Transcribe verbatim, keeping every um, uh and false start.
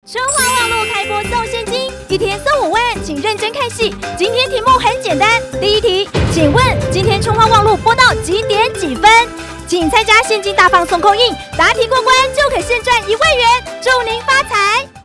春华网络开播送现金，一天送五万，请认真看戏。今天题目很简单，第一题，请问今天春华网络播到几点几分？请参加现金大放送空印，答题过关就可现赚一万元，祝您发财！